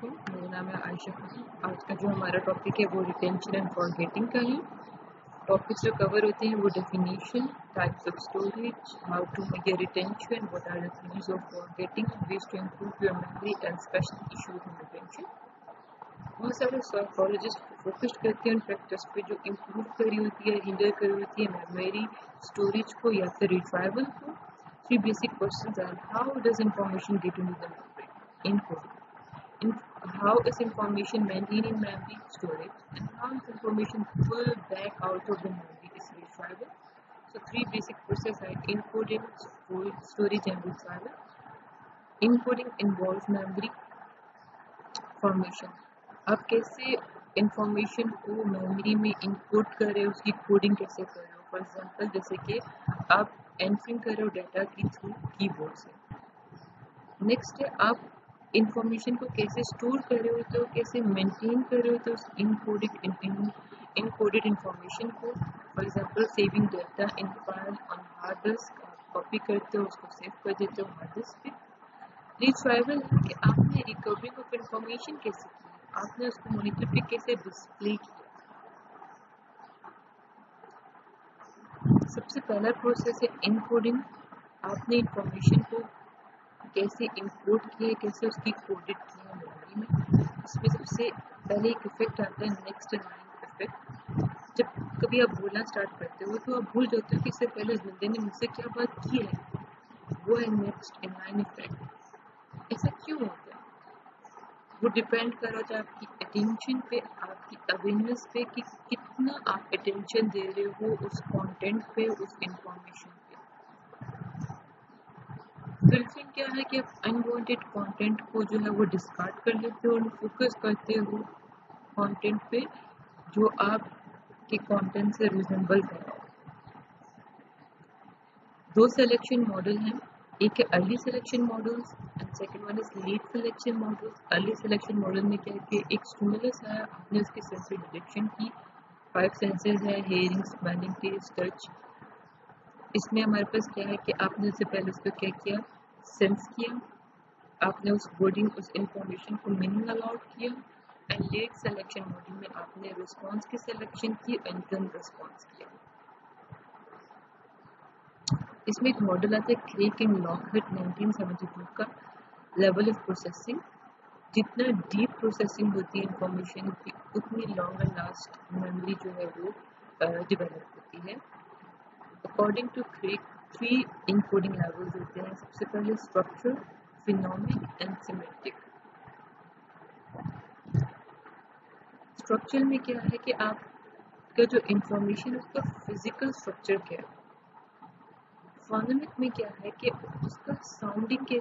علیکم، میرا نام ہے عائشہ خانم۔ آج کا جو ہمارا ٹاپک ہے وہ ریٹینشن اینڈ فارگیٹنگ کا ہے۔ ٹاپکس جو کور ہوتے ہیں وہ definition, types of storage, how to measure retention, what are the theories of forgetting, ways to improve your memory and special issues in retention۔ بہت سارے سائیکالوجسٹ فوکس کرتے ہیں ان فیکٹرس پہ جو امپروو کری ہوتی ہے، ہنڈر کری ہوتی ہے میموری اسٹوریج کو یا پھر ریٹرائیول کو۔ Three basic questions are: how does information get into the memory? Encode. How is information maintained in memory storage, and how is information pulled back out of the memory is retrieval. So three basic processes are encoding, storage and retrieval. Encoding involves memory formation. آپ کیسے information کو memory میں انکوڈ کر رہے ہو، اس کی coding کیسے کر رہے ہو؟ فار ایگزامپل جیسے کہ آپ انٹرنگ کر رہے ہو ڈیٹا کی تھرو کی بورڈ سے۔ نیکسٹ ہے آپ انفارمیشن کو کیسے اسٹور کر رہے ہوتے ہو، کیسے مینٹین کر رہے ہوتے ہو انکوڈیڈ انفارمیشن کو۔ For example saving data in file on hard disk, آپ کاپی کرتے ہو، اس کو سیو کر دیتے ہو ہارڈ ڈسک پہ۔ ریٹرائیول ہے کہ آپ نے ریکورنگ آف انفارمیشن کیسے کی، آپ نے اس کو مانیٹر پہ کیسے ڈسپلے کیا۔ سب سے پہلا پروسیس ہے انکوڈنگ۔ آپ نے انفارمیشن کو کیسے انکوڈ کیا، کیسے اس کی کوڈڈ کیا میموری میں۔ اس میں سب سے پہلے ایک افیکٹ آتا ہے نیکسٹ ان لائن افیکٹ۔ جب کبھی آپ بولنا اسٹارٹ کرتے ہو تو آپ بھول جاتے ہو کہ اس سے پہلے اس بندے نے مجھ سے کیا بات کی ہے، وہ ہے نیکسٹ ان لائن افیکٹ۔ ایسا کیوں ہوتا ہے؟ وہ ڈپینڈ کر رہا ہے آپ کی اٹینشن پہ، آپ کی اویئرنیس پہ کہ کتنا آپ اٹینشن دے رہے ہو اس کانٹینٹ پہ، اس انفارمیشن پہ۔ فلٹرنگ کیا ہے کہ آپ انوانٹیڈ کانٹینٹ کو جو ہے وہ ڈسکارڈ کر لیتے ہو اور فوکس کرتے ہو کانٹینٹ پہ جو آپ کے کانٹینٹ سے ریزمبل کر رہا ہو۔ دو سلیکشن ماڈل ہیں، ایک ہے early selection models and second one is late selection models. Early selection model میں کیا ہے کہ ایک اسٹیمولس ہے، آپ نے اس کی سینسری ڈیٹیکشن کی، 5 سینسرز ہے، ہیئرنگ، اسمیلنگ، ٹیسٹ، ٹچ۔ اس میں ہمارے پاس کیا ہے کہ آپ نے اس سے پہلے اس کو کیا کیا، سینس کیا، آپ نے اس ورڈنگ، اس انفارمیشن کو میننگ الاؤٹ کیا۔ اینڈ لیٹ سلیکشن ماڈل میں آپ نے رسپانس کی سلیکشن کی، انٹرن رسپانس کیا۔ اس میں ایک ماڈل آتا ہے کریگ اینڈ لاکہارٹ 1972 کا، لیول آف پروسیسنگ۔ جتنا ڈیپ پروسیسنگ ہوتی ہے انفارمیشن کی اتنی لانگر لاسٹ میموری جو ہے وہ ڈیولپ ہوتی ہے۔ According to Craik 3 encoding levels ہوتے ہیں۔ سب سے پہلے structure, phonemic and semantic. Structure میں کیا ہے کہ آپ کا جو انفارمیشن اس کا فزیکل اسٹرکچر کیا ہے۔ فونیمک میں کیا ہے کہ اس کا ساؤنڈنگ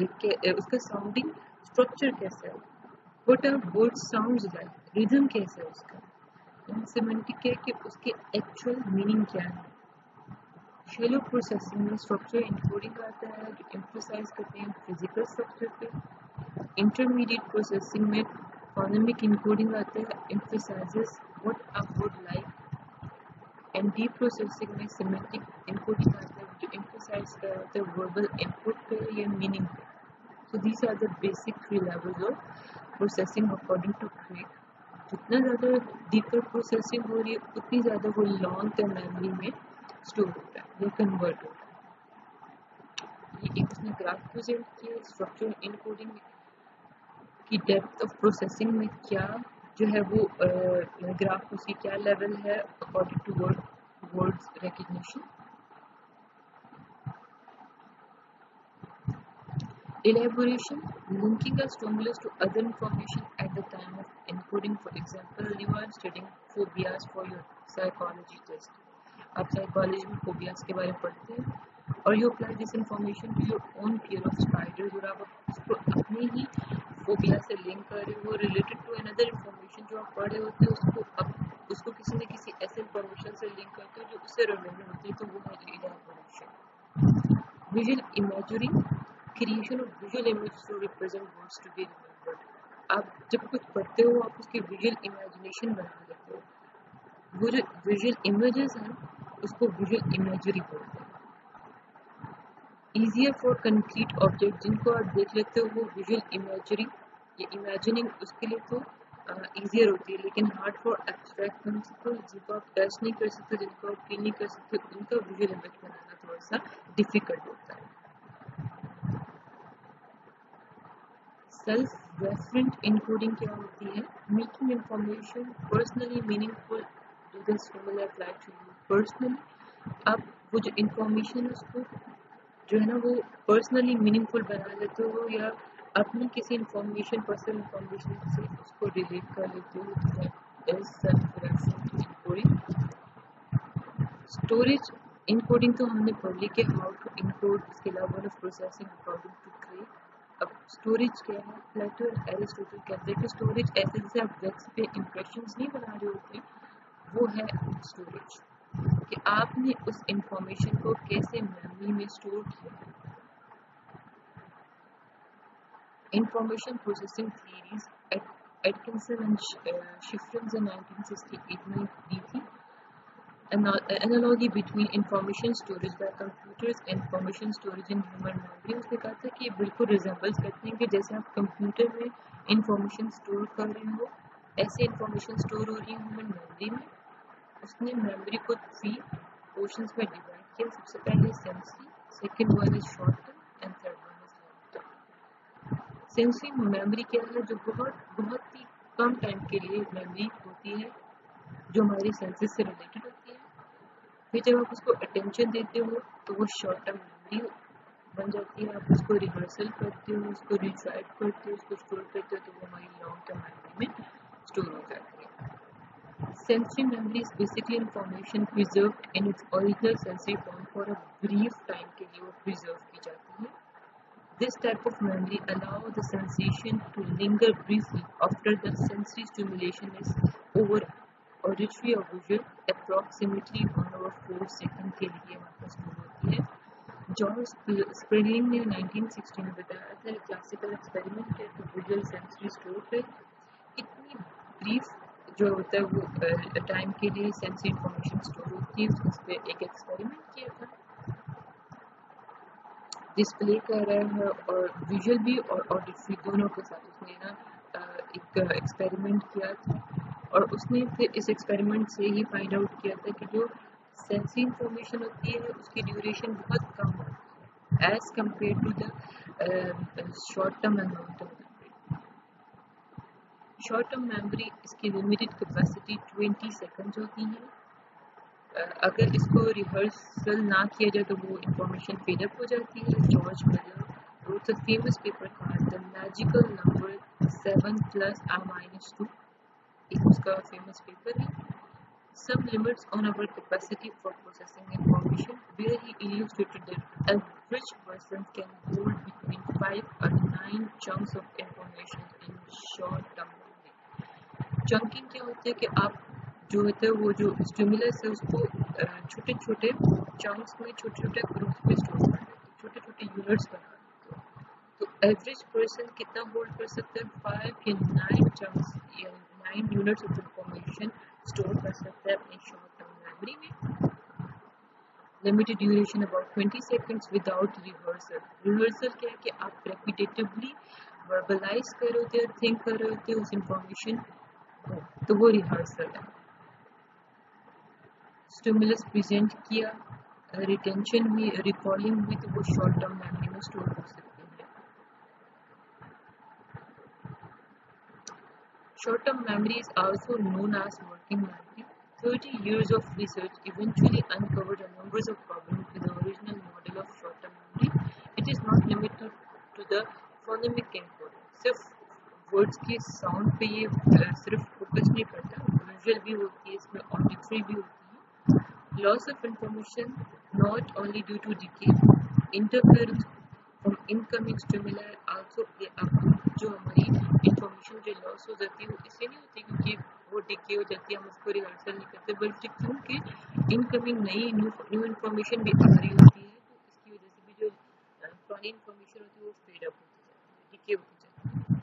اسٹرکچر کیسا ہے، what are words sounds like، rhythm کیسا ہے اس کا۔ سیمنٹک کیا ہے کہ اس کے ایکچوئل میننگ کیا ہے۔ شیلو پروسیسنگ میں اسٹرکچر انکوڈنگ آتا ہے جو ایمفسائز کرتے ہیں فزیکل اسٹرکچر پہ۔ انٹرمیڈیٹ پروسیسنگ میں فونیمک انکوڈنگ آتا ہے، emphasises what a word like۔ And deep processing میں سیمنٹک انکوڈنگ آتا ہے جو ایمفسائز کر رہا ہے وربل انپٹ پہ یا میننگ پہ۔ So these are the basic 3 levels of processing according to Craig۔ جتنا زیادہ ڈیپر پروسیسنگ ہو رہی ہے اتنی زیادہ وہ لانگ ٹرم میموری میں اسٹور ہوتا ہے یا کنورٹ ہوتا ہے۔ یہ ایک اس نے گراف پریزنٹ کیا اسٹرکچر انکوڈنگ کی ڈیپتھ آف پروسیسنگ میں کیا جو ہے وہ گراف اس کی کیا لیول ہے according to words recognition. Elaboration, linking a stimulus to other information at the time of encoding. For example, you are studying phobias for your psychology test. آپ psychology میں phobias کے بارے میں پڑھتے ہیں اور you apply this information to your own fear of spiders، اور آپ اس کو اپنے ہی phobia سے لنک کر رہے ہو related to another information جو آپ پڑھ رہے ہوتے ہیں، اس کو کسی نہ کسی ایسے انفارمیشن سے لنک کرتے ہو جو اس سے ریلیٹڈ ہوتی ہے، تو وہ ہے elaboration۔ Visual imagery, creation of visual images to represent words to be remembered۔ آپ جب کچھ پڑھتے ہو آپ اس کی ویژول امیجنیشن بنا لیتے ہو، وہ جو ویژول امیجز ہیں اس کو ویژول امیجری بولتے ہیں۔ ایزیئر فار کنکریٹ آبجیکٹ، جن کو آپ دیکھ لیتے ہو وہ ویژول امیجری یہ امیجننگ اس کے لیے تو ایزیئر ہوتی ہے، لیکن ہارڈ فار ایبسٹریکٹ پرنسپل جن کو آپ ٹیسٹ نہیں کر سکتے، جن کو آپ فیل نہیں کر سکتے، ان کا ویژول امیج بنانا تھوڑا سا ڈیفیکلٹ ہوتا ہے. سیلف ریفرنٹ انکوڈنگ کیا ہوتی ہے؟ Making information personally meaningful to the stimuli apply to you personally. اب وہ جو انفارمیشن اس کو جو ہے نا وہ پرسنلی میننگ فل بنا لیتے ہو، یا اپنی کسی انفارمیشن پرسنل انفارمیشن سے اس کو ریلیٹ کر لیتے ہو. Self referent encoding. Storage encoding تو ہم نے پڑھ لی کہ ہاؤ ٹو انکوڈ، اس کے علاوہ پروسیسنگ اکارڈنگ ٹو کریٹ. اب اسٹوریج کیا ہے؟ پلیٹو اور ایرسٹوٹل کہتے ہیں کہ اسٹوریج ایسے جیسے آپ ویکس پہ امپریشنز نہیں بنا رہے ہوتے، وہ ہے اسٹوریج کہ آپ نے اس انفارمیشن کو کیسے میموری میں اسٹور کیا. Information processing theories Atkinson and Shiffrin نے 1968 میں دی تھی. analogy between information storage by computers and information storage in human memory. اس نے کہا تھا کہ یہ بالکل ریزمبلس کرتے ہیں کہ جیسے آپ کمپیوٹر میں انفارمیشن اسٹور کر رہے ہو، ایسے انفارمیشن اسٹور ہو رہی ہے ہیومن میموری میں. اس نے میموری کو 3 پورشنز میں ڈیوائڈ کیا. سب سے پہلے sensory, second one is short term and third one is long term. Sensory memory کیا ہے؟ جو بہت ہی کم ٹائم کے لیے میموری ہوتی ہے جو ہماری سینسز سے ریلیٹڈ ہوتی ہے. پھر جب آپ اس کو اٹینشن دیتے ہو تو وہ شارٹ ٹرم میموری بن جاتی ہے. آپ اس کو ریہرسل کرتے ہو، اس کو ریٹرائیو کرتے ہو، اس کو اسٹور کرتے ہو تو وہ ہماری لانگ ٹرم میموری میں اسٹور ہو جاتی ہے. Sensory memory is basically information preserved in its original sensory form for a brief time کے لیے وہ preserve کی جاتی ہے. This type of memory allows the sensation to linger briefly after the sensory stimulation is over. Auditory or visual approximately 1/4 second کے لیے واپس ہوتی ہے. جارج اسپرلنگ نے 1960 میں بتایا تھا کلاسیکل ایکسپیریمنٹ ہے کہ ویژول سینسری اسٹور پہ اتنی بریف جو ہوتا ہے وہ ٹائم کے لیے سینسری انفارمیشن اسٹور ہوتی ہے. اس پہ ایک ایکسپیریمنٹ کیا تھا، ڈسپلے کر رہا ہے اور ویژول بھی اور آڈیٹری دونوں کے ساتھ اس نے نا ایک ایکسپیریمنٹ کیا تھا. اور اس نے پھر اس ایکسپیریمنٹ سے ہی فائنڈ آؤٹ کیا تھا کہ جو سینسری انفارمیشن ہوتی ہے اس کی ڈیوریشن بہت کم ہوتی ہے as compare to the short term and long term. Short term memory اس کی لمیٹڈ کیپیسٹی 20 سیکنڈز ہوتی ہے. اگر اس کو ریہرسل نہ کیا جائے تو وہ انفارمیشن فیڈ اپ ہو جاتی ہے. George Miller wrote a famous paper called The Magical Number 7 plus R-2. ایک اس کا فیمس پیپر ہے. Some limits on our capacity for processing information, where he illustrated that average person can hold between 5 and 9 chunks of information in short term memory. Chunking کیا ہوتا ہے کہ آپ جو ہوتا ہے وہ جو اسٹیمولس ہے اس کو چھوٹے چھوٹے چنکس میں چھوٹے چھوٹے گروپس میں اسٹور کر دیتے ہیں، چھوٹے چھوٹے یونٹس بنا دیتے ہیں. تو ایوریج پرسن کتنا ہولڈ کر سکتا ہے؟ 5 یا 9 چنکس یا 9 یونٹس آف انفارمیشن اسٹور کر سکتا ہے اپنی شارٹ ٹرم میموری میں. Limited duration about 20 seconds without rehearsal. Rehearsal کیا ہے کہ آپ ریپیٹیٹولی وربلائز کر رہے ہوتے ہیں، تھنک کر رہے ہوتے ہیں اس انفارمیشن تو وہ ریہرسل ہے. اسٹیمولس پریزنٹ کیا، ریٹینشن ہوئی، ریکالنگ ہوئی تو وہ شارٹ ٹرم میموری میں اسٹور ہو سکتی ہے. Short term memory is also known as working memory. 30 years of research eventually uncovered a number of problems with the original model of short-term memory. It is not limited to the phonemic encoding. صرف words کی sound پہ یہ صرف focus نہیں کرتا، visual بھی ہوتی ہے، اس میں آڈیٹری بھی ہوتی ہے. Loss of information not only due to decay, interference from incoming stimuli also play a role. جو ہماری انفارمیشن جو لاس ہو جاتی ہے وہ اس لیے نہیں ہوتی کیونکہ وہ ڈکے ہو جاتی ہے، ہم اس کو ریہرسل نہیں کرتے، بلکہ کیونکہ انکمنگ نئی نیو انفارمیشن بھی آ رہی ہوتی ہے تو اس کی وجہ سے بھی جو پرانی انفارمیشن ہوتی ہے وہ فیڈ اپ ہوتی جاتی ہے، ڈکے ہوتی جاتی ہے.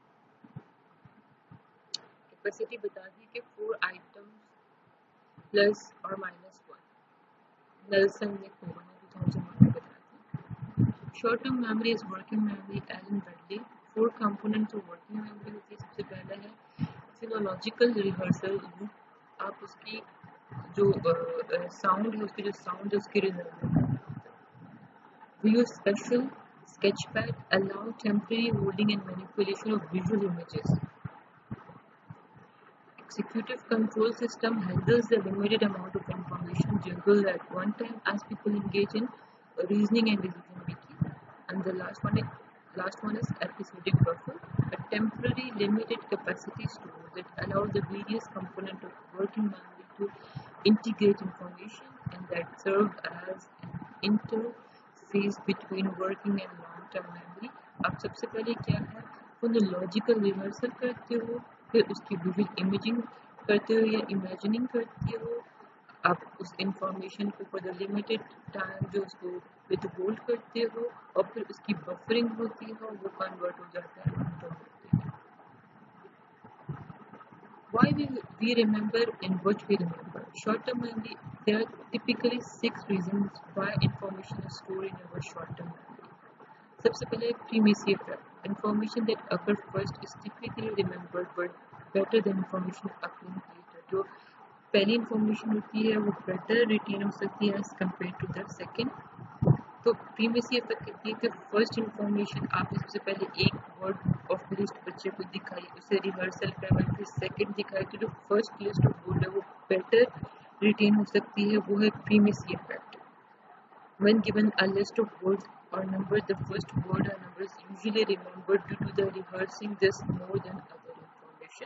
کیپیسٹی بتا دی کہ 4 آئٹمس پلس اور مائنس 1. نیلسن نے کوون نے 2001 میں بتایا تھا. Short term memory is working memory. Alan Bradley 4 components of working memory ہوتی ہے. سب سے پہلا ہے phonological rehearsal loop. آپ اس کی جو ساؤنڈ ہے اس کے جو ساؤنڈ ہے اس کی reserve. We use special sketchpad allow temporary holding and manipulation of visual images. Executive control system handles the limited amount of information juggled at one time as people engage in reasoning and decision making. And the last one is episodic buffer, a temporary limited capacity store that allows the various components of working memory to integrate information and that serve as an interface between working and long-term memory. اب سب سے پہلے کیا ہے phonological rehearsal کرتے ہو, پھر اس کی visual imaging کرتے ہو یا امیجننگ کرتے ہو. آپ اس انفارمیشن کو فور دا لمیٹڈ ٹائم جو اس کو ود ہولڈ کرتے ہو اور پھر اس کی بفرنگ ہوتی ہے وہ کنورٹ ہو جاتا ہے لانگ ٹرم میموری میں. Why we remember and what we remember? Short-term memory, there are typically 6 reasons why information is stored in our short-term memory. سب سے پہلے primacy effect. Information that occurs first is typically remembered but better than information occurring later. جو پہلی information ہوتی ہے وہ better retain ہو سکتی ہے as compared to the second. تو primacy effect کہتی ہے کہ فرسٹ انفارمیشن آپ نے سب سے پہلے ایک ورڈ آف لسٹ بچے کو دکھائی, اسے ریہرسل کروائی, پھر سیکنڈ دکھائی, تو جو فرسٹ لسٹ آف ورڈ ہے وہ better retain ہو سکتی ہے, وہ ہے primacy effect. When given a list of words or numbers, the first word or number is usually remembered due to the rehearsing this more than other information.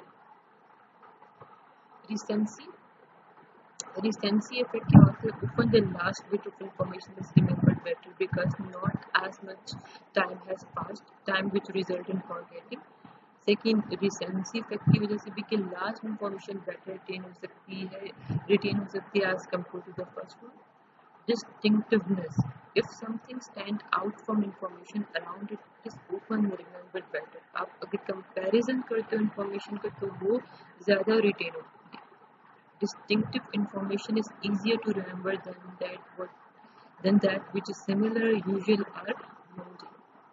Recency effect kya hota hai? Often the last bit of information is remembered better because not as much time has passed, time which result in forgetting. Second, recency effect کی وجہ سے بھی کہ last information better retain ہو سکتی ہے as compared to the first one. Distinctiveness. If something stands out from information around it, it is often remembered better. آپ اگر comparison کرتے ہو information کا تو وہ زیادہ retain ہوتی ہے. Distinctive information is easier to remember than that which is similar, usual or mundane.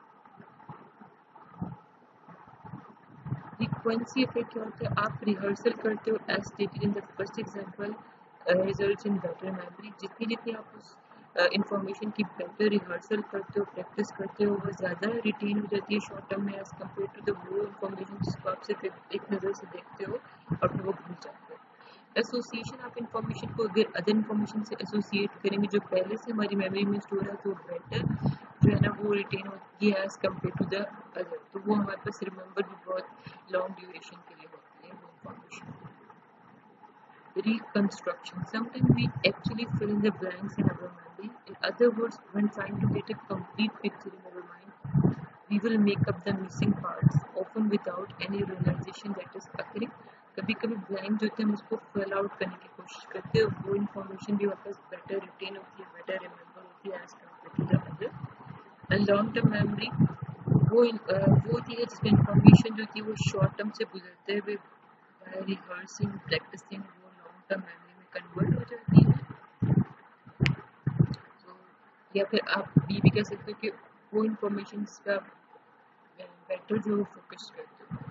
Frequency effect کیا ہوتا ہے؟ آپ rehearsal کرتے ہو as stated in the first example. Results in better memory. جتنی آپ اس انفارمیشن کی better ریہرسل کرتے ہو, پریکٹس کرتے ہو, وہ زیادہ ریٹین ہو جاتی ہے شارٹ ٹرم میں ایز کمپیئر ٹو دا وہ انفارمیشن جس کو آپ صرف ایک نظر سے دیکھتے ہو اور پھر وہ بھول جاتے ہو. ایسوسیشن آپ انفارمیشن کو اگر ادر انفارمیشن سے ایسوسیٹ کریں گے جو پہلے سے ہماری میموری میں اسٹور ہے تو بیٹر جو ہے نا وہ ریٹین ہوتی ہے as compare to the other, تو وہ ہمارے پاس ریممبر بھی بہت لانگ ڈیوریشن کے لیے ہوتی ہے وہ information. Reconstruction. Sometimes we actually fill in the blanks in our memory. In other words, when trying to get a complete picture in our mind, we will make up the missing parts, often without any realization that is occurring. کبھی کبھی blank جو ہوتے ہیں ہم اس کو fill out کرنے کی کوشش کرتے ہیں, وہ انفارمیشن بھی واپس بیٹر ریٹین ہوتی ہے, بیٹر ریممبر ہوتی ہے as compare to the other. And long term memory وہ ہوتی ہے جس میں انفارمیشن جو ہوتی ہے وہ شارٹ ٹرم سے گزرتے ہوئے بائی ریہرسنگ پریکٹسنگ وہ لانگ ٹرم میموری میں کنورٹ ہو جاتی ہے. تو یا پھر آپ یہ بھی کہہ سکتے ہو کہ وہ انفارمیشن کا بیٹر جو فوکس کرتے ہو.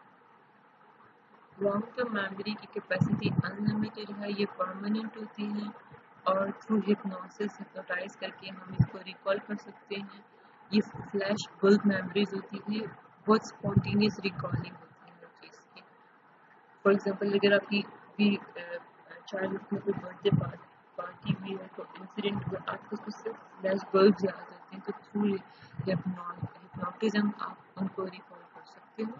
لانگ ٹرم میموری کی کیپیسٹی انلمیٹڈ ہے, یہ پرماننٹ ہوتی ہے اور تھرو ہپنوسس ہپنوٹائز کر کے ہم اس کو ریکال کر سکتے ہیں. یہ فلیش بلب میموریز ہوتی ہیں, بہت اسپونٹینیس ریکالنگ ہوتی ہے ہر چیز کی. فار ایگزامپل اگر آپ کی چائلڈ میں کوئی برتھ ڈے پارٹی ہوئی ہے تو انسیڈنٹ ہوئے آپ کو صرف فلیش بلبز یاد ہوتے ہیں, تو تھرو ہپنوٹزم آپ ان کو ریکال کر سکتے ہو.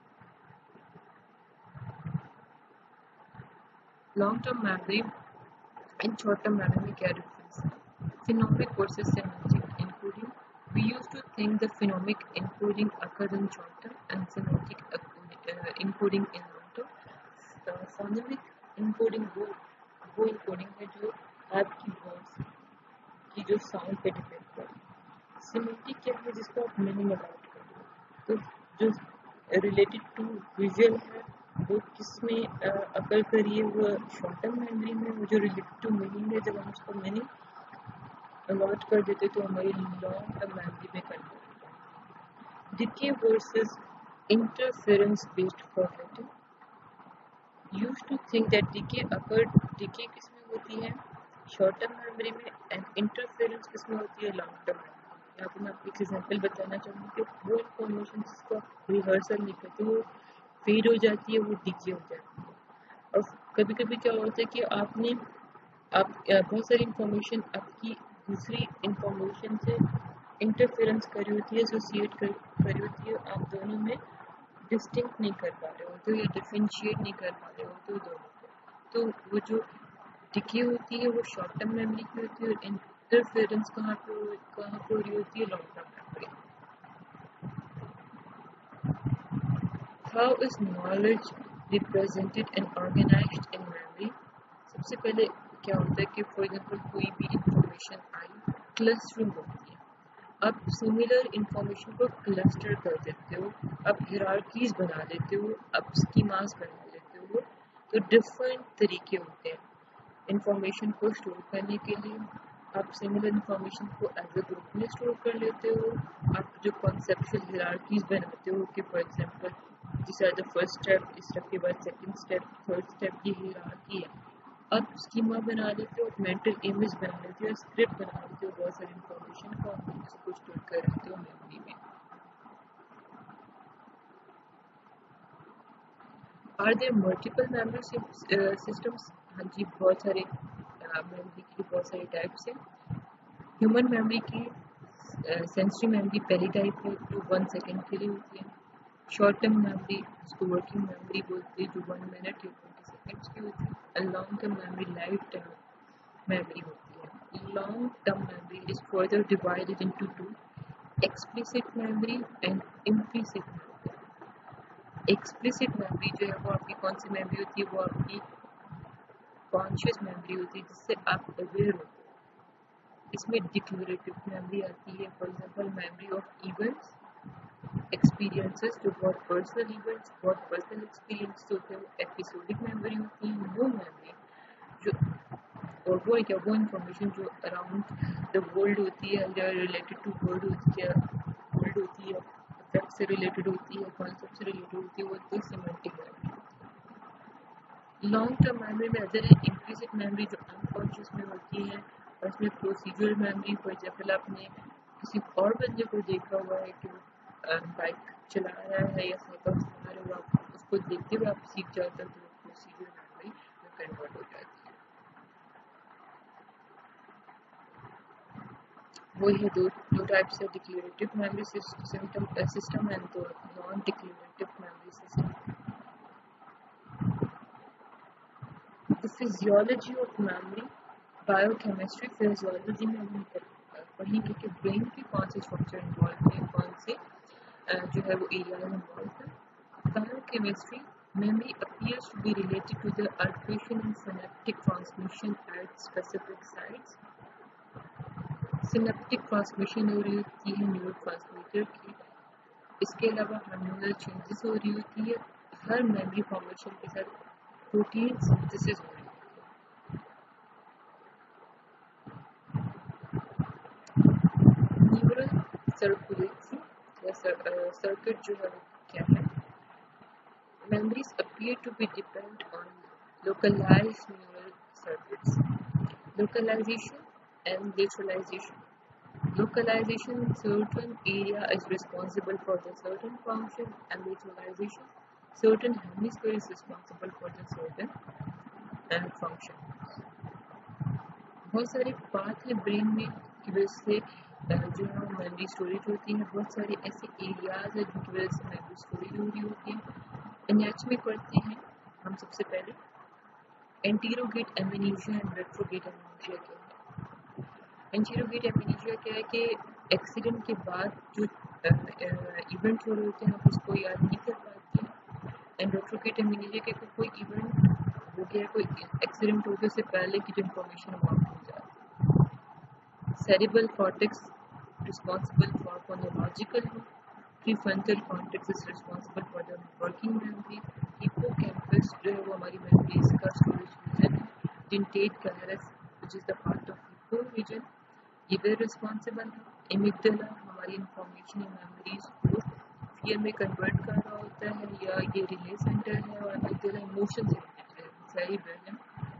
Long term memory and short term memory میں کیا ڈفرینس ہے؟ Phonemic versus semantic encoding. We used to think the phonemic encoding occurs in short term and semantic encoding in long term. Phonemic encoding وہ encoding ہے جو آپ کی voice کی جو sound پہ ڈپینڈ کرے. Semantic کیا ہے جس کو آپ meaning about کرتے ہو, تو جو related to visual ہے وہ کس میں اکر کریے, وہ شارٹ ٹرم میموری میں, وہ جو ریلیٹڈ ٹو میننگ ہے جب ہم اس کو میننگ الاٹ کر دیتے تو ہماری لانگ ٹرم میموری میں کنورٹ ہوتا ہے. Decay versus interference-based formatting. Used to think that decay किस में होती है शॉर्ट टर्म मेमोरी में एंड इंटरफेरेंस किस में होती है लॉन्ग टर्म मेमोरी। यहाँ पे मैं आपको एक एग्जांपल बताना चाहूँगी कि वो इन्फॉर्मेशन जिसको आप रिहर्सल नहीं करते वो फेड हो जाती है, वो डिके हो जाती है। और कभी कभी क्या होता है कि आप बहुत सारी इंफॉर्मेशन आपकी दूसरी इंफॉर्मेशन से इंटरफेरेंस करी होती है, एसोसिएट करी होती है, आप दोनों में डिस्टिंक्ट नहीं कर पा रहे होते हो या डिफरेंशिएट नहीं कर पा रहे होते हो दोनों को। तो वो जो डिके होती है वो शॉर्ट टर्म मेमोरी की होती है और इंटरफेरेंस कहाँ पे हो रही होती है long term memory. How is knowledge represented and organized in memory. सबसे पहले क्या होता है कि फॉर एग्जांपल कोई भी इंफॉर्मेशन आई क्लस्टरिंग होती है, आप सिमिलर इंफॉर्मेशन को क्लस्टर कर देते हो, आप हिरार्कीज बना देते हो, आप स्कीमास बना देते हो। तो डिफरेंट तरीके होते हैं इंफॉर्मेशन को स्टोर करने के लिए। आप सिमिलर इंफॉर्मेशन को एज अ ग्रुप में स्टोर कर लेते हो। आप जो कॉन्सेप्चुअल हिरार्कीज बनाते हो कि for example this are the first step, इस स्टेप के बाद सेकंड स्टेप, थर्ड स्टेप की हिरार्की है। आप स्कीमा बना लेते हो, मेंटल इमेज बना लेते हो, स्क्रिप्ट बना लेते हो बहुत सारी इंफॉर्मेशन को, आप उसको स्टोर कर रखते हो मेमोरी में। Are there multiple memory systems. हाँ जी, बहुत सारे मेमोरी की बहुत सारे टाइप्स हैं। ह्यूमन मेमोरी की सेंसरी मेमोरी पहली टाइप है जो 1 सेकेंड के लिए होती है। शॉर्ट टर्म मेमोरी जिसको वर्किंग मेमोरी बोलते हैं जो 1 मिनट या 20 सेकेंड्स की होती है। Long term memory life time memory होती है। long term memory is further divided into two, explicit memory and implicit memory। explicit memory जो है वो आपकी कौन सी memory होती है, वो आपकी conscious memory होती है जिससे आप aware होते हो। इसमें declarative memory आती है, for example memory of events, experiences जो बहुत personal events, बहुत personal experience होते हैं, episodic memory होती है। वो memory जो और वो इंफॉर्मेशन जो अराउंड द वर्ल्ड होती है या रिलेटेड टू वर्ल्ड होती है, फैक्ट से रिलेटेड होती है, कॉन्सेप्ट से रिलेटेड होती है, वो होती है semantic memory. Long term memory में अदर है इम्प्लिसिट मेमोरी जो अनकॉन्शियस में होती है और इसमें प्रोसीजरल मेमोरी। फॉर एग्जाम्पल आपने किसी और बंदे को देखा हुआ है कि वो बाइक चला रहा है या साइकिल चला रहा है, आप उसको देखते हुए आप सीख जाते हो, तो प्रोसीजरल मेमोरी में कन्वर्ट हो जाती है। वही है दो टाइप्स है, डिक्लेरेटिव मेमोरी सिस्टम एंड तो non declarative memory system. The physiology of memory, biochemistry physiology में हम पढ़ेंगे कि ब्रेन के कौन से स्ट्रक्चर इन्वॉल्व है, कौन से जो है वो एरिया में इन्वॉल्व है। Biochemistry, memory appears to be related to the alteration in synaptic transmission at specific sites। Synaptic transmission हो रही होती है न्यूरो ट्रांसमीटर की। इसके अलावा हार्मोनल चेंजेस हो रही होती है। हर मेमोरी फॉर्मेशन के साथ प्रोटीन सिंथेसिस हो रही होती है। न्यूरल सर्कुलेटरी या सर्किट जो है क्या है, memories appear to be depend on localized neural circuits, localization and lateralization। Localization in certain area is responsible for the certain function and lateralization, certain hemisphere is responsible for the certain function। बहुत सारे part है brain में की वजह से जो है memory storage होती है। बहुत सारे ऐसे एरियाज है जिनकी वजह से मेमोरी स्टोरेज हो रही होती है। एनाटॉमी पढ़ते हैं हम सबसे पहले। Anterograde amnesia and retrograde amnesia क्या है। एंटीरोगेट एमनेसिया क्या है कि एक्सीडेंट के बाद जो इवेंट हो रहे होते हैं आप उसको याद नहीं कर पाते हैं। एंड रेट्रोगेट एमनेसिया के कोई इवेंट हो गया, कोई एक्सीडेंट हो गया, उससे पहले की जो इन्फॉर्मेशन वहाँ हो जाती है। Cerebral cortex responsible for phonological, prefrontal cortex is responsible for the working memory. Hippocampus जो है वो हमारी मेमोरीज का स्टोरेज रीजन है। Dentate callus which is the part of hippo region, ये भी रिस्पॉन्सिबल है। एमिगडाला हमारी इंफॉर्मेशन या मेमोरीज को आइडिया में कन्वर्ट कर रहा होता है, या ये रिले सेंटर है और अगला इमोशन से रिलेटेड है। सेरिबेलम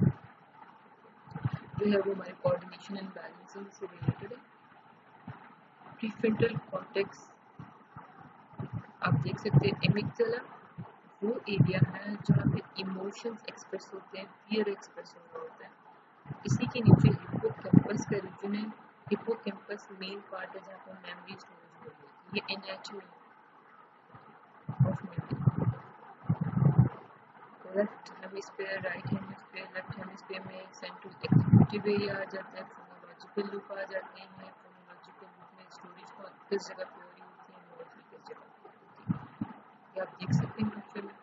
जो है वो हमारे कोऑर्डिनेशन एंड बैलेंसिंग से रिलेटेड है। प्रीफ्रंटल कॉर्टेक्स आप देख सकते हैं, एमिगडाला वो एरिया है जहाँ पे इमोशंस एक्सप्रेस होते हैं, फियर एक्सप्रेस हो रहा होता है। इसी के नीचे हिप्पोकैम्पस का रीजन है। हिप्पोकैम्पस मेन पार्ट है जहाँ पर मेमोरी स्टोरेज हो रही है। ये anatomy of memory. Left hemisphere, right hemisphere. Left hemisphere में सेंट्रल एग्जीक्यूटिव एरिया आ जाता है, फोनोलॉजिकल लूप आ जाते हैं। फोनोलॉजिकल लूप में स्टोरेज किस जगह पे हो रही होती है, मेमोरी किस जगह पे होती है, ये आप देख सकते हैं पिक्चर में।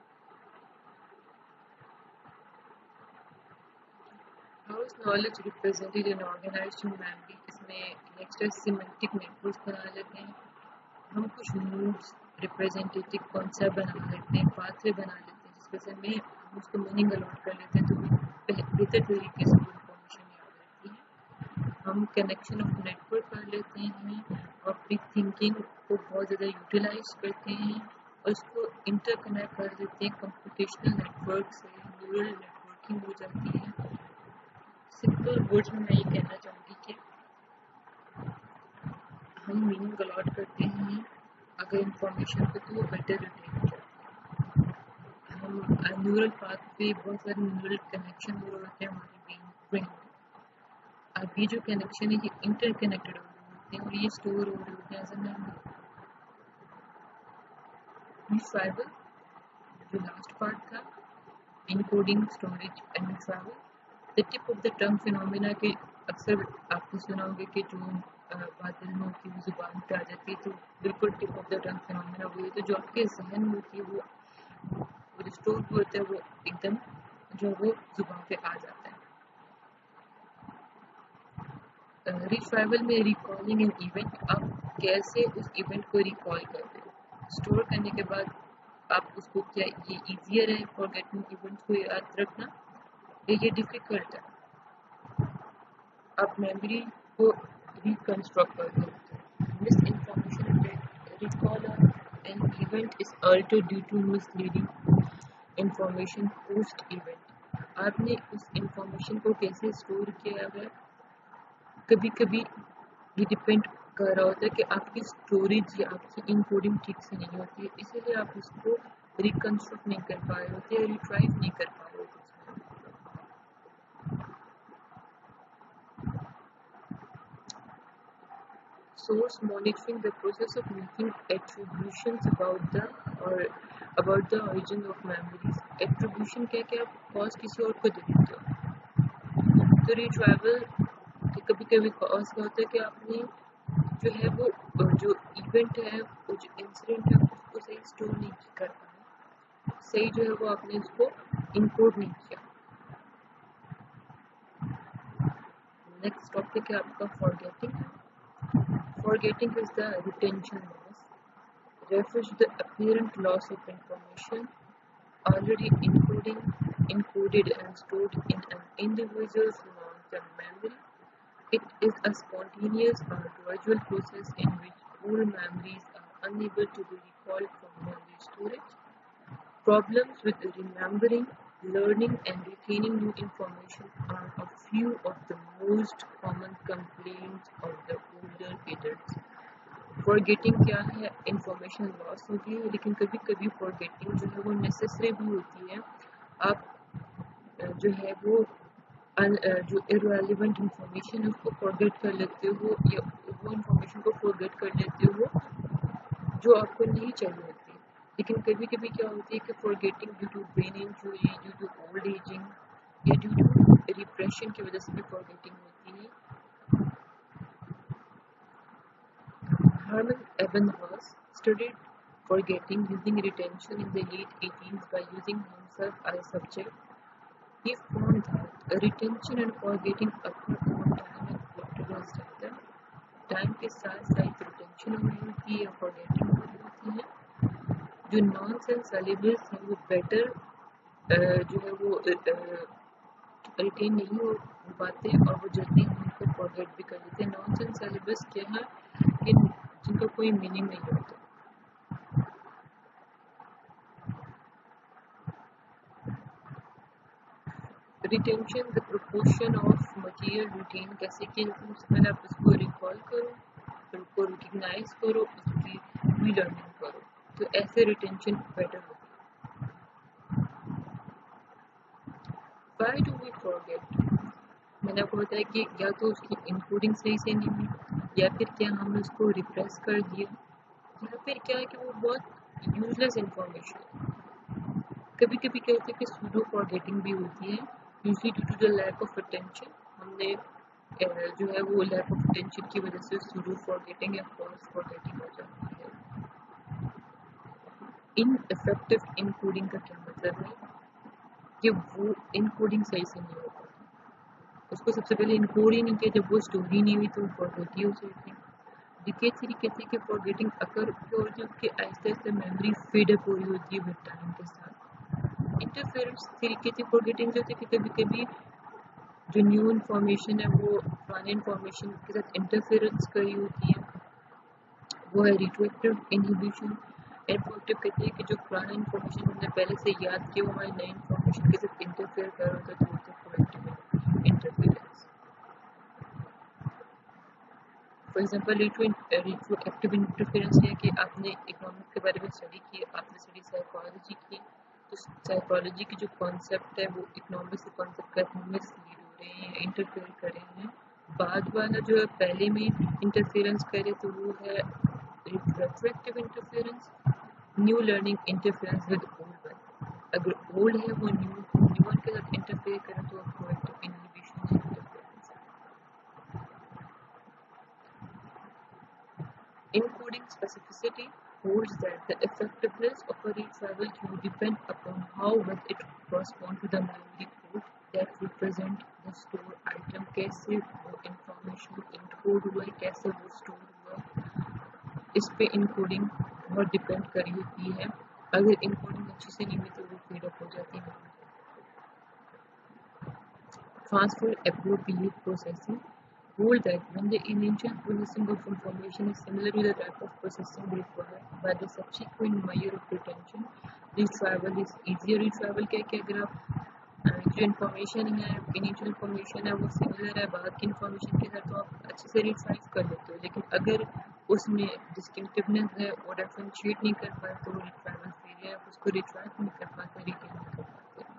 How is knowledge represented and organized in memory? इसमें नेक्स्ट है सिमेंटिक नेटवर्क्स बना लेते हैं हम, कुछ मूड्स रिप्रेजेंटेटिव कॉन्सेप्ट बना लेते हैं, पाथवे बना लेते हैं, जिसके से में हम उसको मीनिंग अलॉट कर लेते हैं तो बेहतर तरीके से इंफॉर्मेशन याद रहती है। हम कनेक्शन ऑफ नेटवर्क कर लेते हैं और प्री थिंकिंग को बहुत ज़्यादा यूटिलाइज करते हैं और उसको इंटरकनेक्ट कर देते हैं कंप्यूटेशनल नेटवर्क से। न्यूरल नेटवर्किंग हो जाती है। सिंपल वर्ड्स में मैं ये कहना चाहूँगी कि हम मीनिंग अलॉट करते हैं अगर इंफॉर्मेशन को तो वो बेटर रिटेन हो जाती है। हम न्यूरल पाथ पे बहुत सारे न्यूरल कनेक्शन हो रहे होते हैं हमारे ब्रेन में। अब ये जो कनेक्शन है ये इंटरकनेक्टेड हो रहे होते हैं और ये स्टोर हो रहे होते हैं एज अ मेमोरी। रिट्राइवल जो लास्ट पार्ट था, encoding, storage and retrieval. The tip of the tongue phenomena के अक्सर आपने सुना होगा कि जो बात दिल में होती है वो जुबान पे आ जाती है, तो बिल्कुल tip of the tongue phenomena वही होता है जो आपके जहन में होती है, वो जो स्टोर होता है वो एकदम जो वो जुबान पे आ जाता है। रिट्राइवल में रिकॉलिंग एन इवेंट, आप कैसे उस इवेंट को रिकॉल करते हो। स्टोर करने के बाद आप उसको क्या ये ईजियर है फॉरगेटिंग इवेंट्स को याद रखना, ये डिफिकल्ट है। आप मेमोरी को रिकंस्ट्रक्ट कर सकते हैं। Misinformation recall an event is altered due to misleading information post event. आपने उस इंफॉर्मेशन को कैसे स्टोर किया है, कभी कभी ये डिपेंड कर रहा होता है कि आपकी स्टोरेज या आपकी इनकोडिंग ठीक से नहीं होती है, इसीलिए आप उसको रिकंस्ट्रक्ट नहीं कर पा रहे होते या रिट्राइव नहीं कर पा रहे होते। Source monitoring, the process of making attributions about the origin of memories. Attribution क्या क्या आप कॉज किसी और को दे देते हो। तो रिट्राइवल कभी कभी कॉज क्या होता है कि आपने जो है वो जो इवेंट है, वो जो इंसिडेंट है उसको सही स्टोर नहीं कर पाए, सही जो है वो आपने उसको इनकोड नहीं किया। नेक्स्ट टॉपिक है आपका forgetting. Forgetting is the retention loss, refers to the apparent loss of information already encoded and stored in an individual's long-term memory. It is a spontaneous or gradual process in which old memories are unable to be recalled from memory storage. Problems with remembering, learning, and retaining new information are a few of the most common complaints of the older adults. Forgetting क्या है, information loss होती है, लेकिन कभी कभी forgetting जो है वो नेसेसरी भी होती है। आप जो है वो जो इररिलेवेंट इंफॉर्मेशन है उसको फॉरगेट कर लेते हो, या वो इंफॉर्मेशन को फॉरगेट कर लेते हो जो आपको नहीं चाहिए होती। लेकिन कभी कभी क्या होती है कि forgetting due to brain injury, due to old aging या ड्यू टू रिप्रेशन की वजह से भी फॉरगेटिंग होती है। Hermann Ebbinghaus studied forgetting using retention in the late 18th by using himself as a subject. He found that retention and forgetting occur over time and fluctuates together. Time के साथ साथ retention हो रही होती है या फॉरगेटिंग हो रही होती है। जो नॉन सेंस सिलेबल्स हैं वो बेटर जो है वो रिटेन नहीं हो पाते और वो जल्दी हम उनको फॉरगेट भी कर देते हैं। नॉन सेंस सिलेबस क्या है कि जिनका कोई मीनिंग नहीं होता। Retention the proportion of material retain کیسے کیا جاتا ہے؟ سب سے پہلے آپ اس کو ریکال کرو، پھر اس کو ریکگنائز کرو، اس کی ری لرننگ کرو، تو ایسے ریٹینشن بیٹر ہوتی ہے. Why do we forget؟ میں نے آپ کو بتایا کہ یا تو اس کی انکوڈنگ صحیح سے نہیں ہوئی، یا پھر کیا ہم نے اس کو ریپریس کر دیا، یا پھر کیا ہے کہ وہ بہت یوز لیس انفارمیشن. کبھی کبھی کیا ہوتا ہے کہ سوڈو فارگیٹنگ بھی ہوتی ہے، usually due to the lack of attention. ہم نے جو ہے وہ لیک آف اٹینشن کی وجہ سے سوڈو فارگیٹنگ یا فالس فارگیٹنگ ہو جاتی ہے. ان افیکٹو انکوڈنگ کا کیا مطلب ہے کہ وہ انکوڈنگ صحیح سے نہیں ہوتا، اس کو سب سے پہلے انکوڈ ہی نہیں کیا، جب وہ اسٹوری نہیں ہوئی تو وہ فارگیٹ ہی ہو جاتی ہے. ڈیکیڈ طریقے سے کہ فارگیٹنگ اکر ہو جو کہ آہستہ آہستہ میموری فیڈ اپ ہو رہی ہوتی ہے ود ٹائم کے ساتھ. انٹرفیئرنس طریقے سے فارگیٹنگ جو ہوتی ہے کہ کبھی کبھی جو نیو انفارمیشن ہے وہ پرانے انفارمیشن کے ساتھ انٹرفیئرنس کری ہوتی ہے، وہ ہے ریٹرویکٹیو انہیبیشن. ریٹرویکٹیو کہتے ہیں کہ جو پرانا انفارمیشن ہم نے پہلے سے یاد کیا وہ ہماری نئی انفارمیشن کے ساتھ انٹرفیئر کر رہا ہوتا ہے، تو retroactive interference. For example retroactive interference ہے کہ آپ نے اکنامک کے بارے میں اسٹڈی کی، آپ نے اسٹڈی سائیکالوجی کی، تو سائیکالوجی کی جو کانسیپٹ ہے وہ اکنامکس کے کانسیپٹ کے اکنامکس لیڈ ہو رہے ہیں، انٹرفیئر کر رہے ہیں. بعد والا جو ہے پہلے میں انٹرفیئرنس کرے تو وہ ہے retroactive interference. New learning interference with old one. اگر اولڈ ہے وہ نیو ون کے ساتھ انٹرفیئر کریں تو retroactive inhibition interference. Encoding specificity holds that the effectiveness of a retrieval queue depends upon how well it corresponds to the memory code that represent the store item. कैसे वो information encode हुआ है, कैसे वो store हुआ, इस पे encoding बहुत depend करी होती है. अगर encoding अच्छी से नहीं हुई तो वो feed up हो जाती है. Transfer appropriate processing hold that when the initial processing of information is similar to the type of processing required by the subsequent measure of retention, retrieval is easier. Retrieval کیا کہ اگر آپ جو information ہے initial information ہے وہ similar ہے بعد کی انفارمیشن کے ساتھ تو آپ اچھے سے ریٹرائیو کر لیتے ہو، لیکن اگر اس میں ڈسٹنکٹیونیس ہے اور ڈفرینشیٹ نہیں کر پاتے تو ریٹرائیول فیلئر ہے، اس کو ریٹرائیو نہیں کر پاتے، ریٹین نہیں کر پاتے.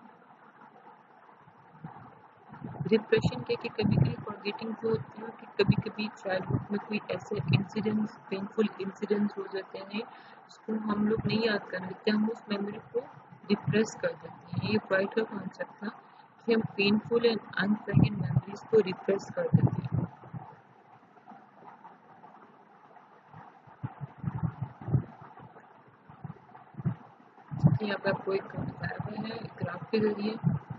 ڈپریشن کہ کبھی کبھی فارگیٹنگ جو ہوتی ہے کہ کبھی کبھی چائلڈہڈ میں کوئی ایسے انسیڈنٹس پینفل انسیڈنٹس ہو جاتے ہیں جس کو ہم لوگ نہیں یاد کر لیتے، ہم اس میموری کو ریپریس کر دیتے ہیں. یہ فرائڈ کا کانسیپٹ تھا کہ ہم پینفل اینڈ انپلیزنٹ میموریز کو ریپریس کر دیتے ہیں. یہاں پہ آپ کو ایک بتایا ہوا ہے گراف کے ذریعے.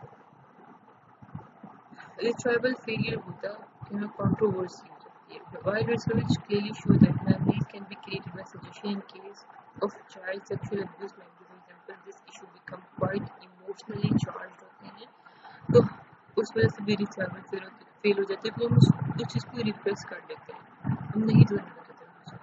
ریٹرائیبل فیلئر ہوتا ہے کنٹروورسی ہو جاتی ہے. While research clearly shows that memories can be created by suggestion in case of child sexual abuse, like for example, this issue become quite emotionally charged ہوتے ہیں تو اس وجہ سے بھی ریٹرائیبل فیل ہو جاتے ہیں، تو ہم اس چیز کو ریپریس کر دیتے ہیں، ہم نہیں دہرانا چاہتے.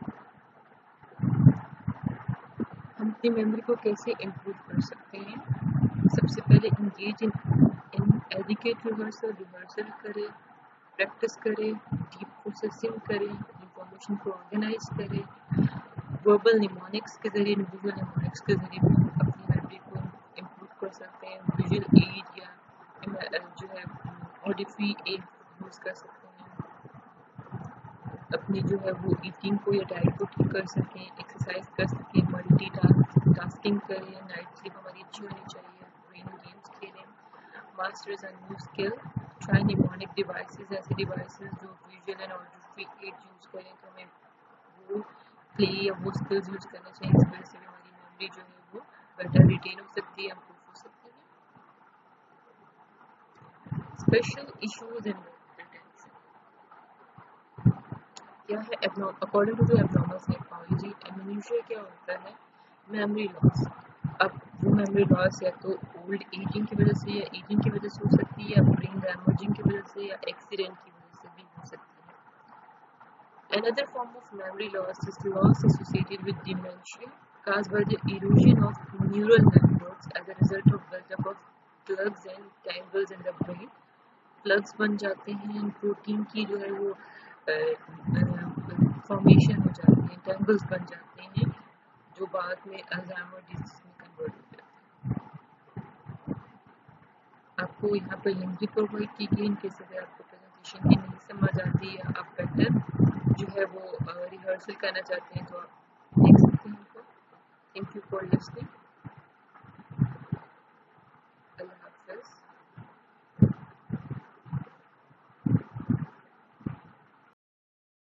ہم اپنی میموری کو کیسے امپروو کر سکتے ہیں؟ سب سے پہلے انگیج ان ایڈوکیٹ ریہرسل کرے، پریکٹس کرے، ڈیپ پروسیسنگ کرے، انفارمیشن کو آرگنائز کرے. وربل نیمونکس کے ذریعے ویژول نیمونکس کے ذریعے بھی ہم اپنی میموری کو امپروو کر سکتے ہیں. ویژول ایڈ یا جو ہے آڈیٹری ایڈ یوز کر سکتے ہیں. اپنی جو ہے وہ ایٹنگ کو یا ڈائٹ کو ٹھیک کر سکیں، ایکسرسائز کر سکیں، ملٹی ٹاسکنگ کریں، نائٹ سلیپ ہماری اچھی ہونی چاہیے، برین گیمس کھیلیں. Masters and new skill try mnemonic devices, ایسے ڈیوائسز جو visual and auditory aid use کریں تو ہمیں وہ پلے یا وہ اسکلز یوز کرنے چاہیے، اس وجہ سے بھی ہماری میموری جو ہے وہ بیٹر ریٹین ہو سکتی ہے، امپروو ہو سکتی ہے. اسپیشل ایشوز اینڈ کیا ہے according to abnormal psychology amnesia کیا ہوتا ہے؟ Memory loss. اب وہ میموری لاس یا تو اولڈ ایجنگ کی وجہ سے یا ایجنگ کی وجہ سے ہو سکتی ہے، یا برین ڈیمیجنگ کی وجہ سے یا ایکسیڈنٹ کی وجہ سے بھی ہو سکتی ہے. Another form of memory loss is loss associated with dementia caused by the erosion of neural networks as a result of buildup of plugs and tangles in the brain. Plugs بن جاتے ہیں protein کی جو ہے وہ formation ہو جاتی ہیں, triangles بن جاتے ہیں جو بعد میں الزائمر ڈیزیز میں کنورٹ ہو جاتے ہیں. آپ کو یہاں پر لنک بھی پرووائڈ کی گئی ان کیس اگر آپ کو پریزنٹیشن کی نہیں سمجھ آتی یا آپ بیٹر جو ہے وہ ریہرسل کرنا چاہتے ہیں تو آپ دیکھ سکتے ہیں. Thank you for listening.